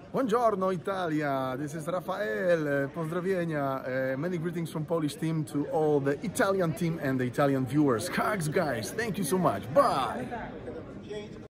Buongiorno Italia, this is Rafael, pozdrowienia, many greetings from Polish team to all the Italian team and the Italian viewers. Hugs guys, thank you so much, bye!